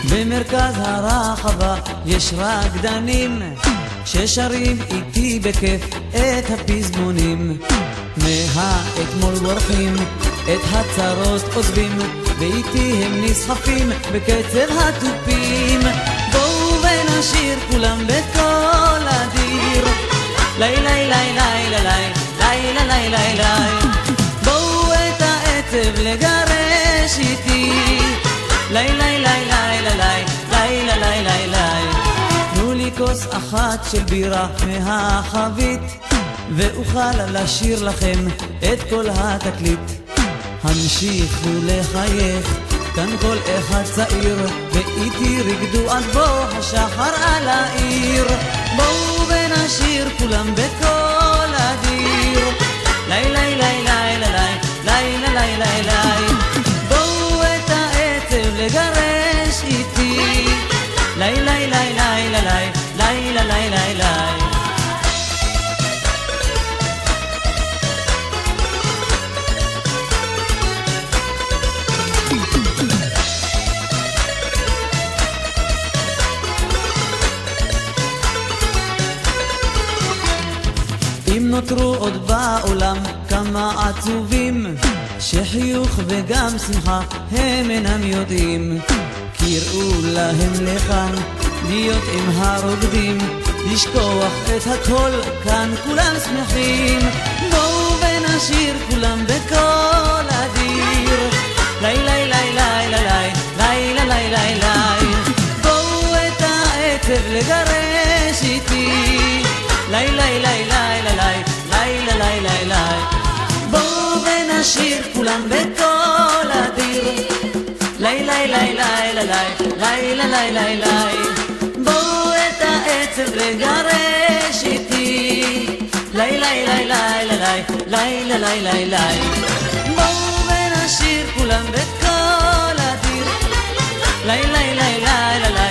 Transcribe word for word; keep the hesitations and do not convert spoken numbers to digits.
במרכז הרחבה יש רקדנים ששרים איתי בכיף את הפזמונים. מהאתמול בורחים, את הצרות עוזבים, ואיתי הם נסחפים בקצב התופים. בואו ונשיר כולם בקול אדיר, לי לי לי לי לי לי לי לי לי לי. בואו את העצב לגרש איתי, לי לי לי לי לי לי לי לי לי לי. תנו לי כוס אחת של בירה מהחבית, ואוכל לשיר לכם את כל התקליט. המשיכו לחייך, כאן כל אחד צעיר, ואיתי רקדו עד בוא השחר על העיר. בואו ונשיר כולם בקול אדיר, לי לי לי לי לי לי לי לי לי לי. בואו את העצב לגרש איתי, לי לי לי לי לי לי לי לי לי לי. אם נותרו עוד בעולם כמה עצובים, שחיוך וגם שמחה הם אינם יודעים, קראו להם לכאן להיות עם הרוקדים, לשכוח את הכל, כאן כולם שמחים. בואו ונשיר כולם בקול אדיר, לי לי לי לי לי לי לי לי לי לי. בואו את העצב לגרש איתי, לי לי לי לי לי לי לי לי לי לי. בואו ונשיר כולם בקול אדיר, לי לי לי לי לי לי לי לי לי לי. בואו את העצב לגרש איתי, לי לי לי לי לי לי לי לי לי לי. בואו ונשיר כולם בקול אדיר, לי לי לי לי לי